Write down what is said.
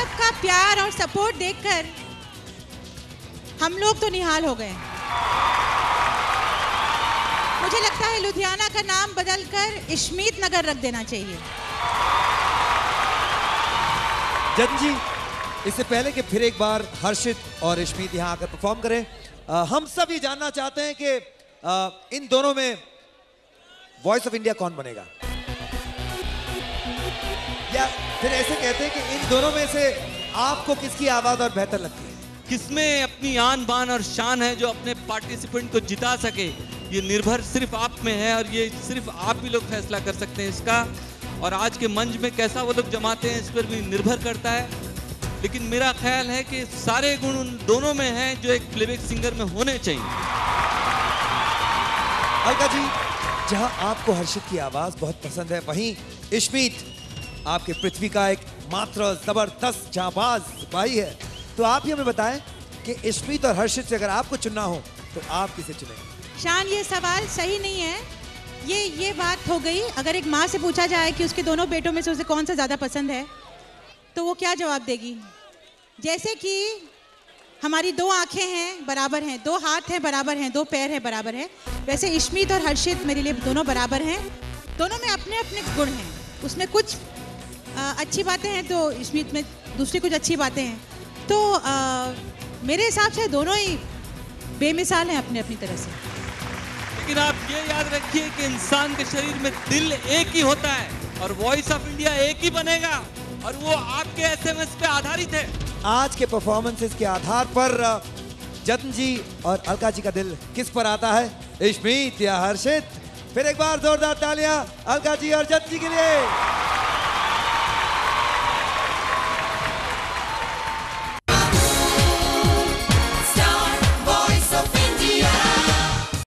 सबका प्यार और सपोर्ट देखकर हम लोग तो निहाल हो गए। मुझे लगता है लुधियाना का नाम बदलकर इश्मीत नगर रख देना चाहिए। जतिन जी, इससे पहले कि फिर एक बार हर्षित और इश्मीत यहाँ आकर परफॉर्म करें, हम सब ये जानना चाहते हैं कि इन दोनों में वॉइस ऑफ इंडिया कौन बनेगा, या फिर ऐसे कहते हैं कि इन दोनों में से आपको किसकी आवाज और बेहतर लगती है? किसमें अपनी आन बान और शान है जो अपने पार्टिसिपेंट को जिता सके, ये निर्भर सिर्फ आप में है और ये सिर्फ आप ही लोग फैसला कर सकते हैं इसका। और आज के मंच में कैसा वो लोग जमाते हैं इस पर भी निर्भर करता है, लेकिन मेरा ख्याल है कि सारे गुण उन दोनों में हैं जो एक प्लेबैक सिंगर में होने चाहिए। अलका जी, जहां आपको हर्षित की आवाज बहुत पसंद है, वहीं इश्मीत आपके पृथ्वी का एक मात्र जबरदस्त जाबाज भाई है, तो आप ही हमें बताएं कि इश्मीत और हर्षित से अगर आपको चुनना हो तो आप किसे चुनेंगे? शान, ये सवाल सही नहीं है। ये बात हो गई, अगर एक माँ से पूछा जाए कि उसके दोनों बेटों में से उसे कौन सा ज़्यादा पसंद है तो वो क्या जवाब देगी? जैसे कि हमारी दो आंखें हैं बराबर हैं, दो हाथ हैं बराबर हैं, दो पैर हैं बराबर हैं, वैसे इश्मीत और हर्षित मेरे लिए दोनों बराबर हैं। दोनों में अपने अपने गुण हैं, उसमें कुछ अच्छी बातें हैं तो इश्मीत में दूसरी कुछ अच्छी बातें हैं, तो मेरे हिसाब से दोनों ही बेमिसाल हैं अपने अपनी तरह से। लेकिन आप ये याद रखिए कि इंसान के शरीर में दिल एक ही होता है और वॉइस ऑफ इंडिया एक ही बनेगा और वो आपके एसएमएस पे आधारित है। आज के परफॉर्मेंसेस के आधार पर जतिन जी और अलका जी का दिल किस पर आता है, इश्मीत या हर्षित? फिर एक बार जोरदार तालियां अलका जी और जतिन जी के लिए।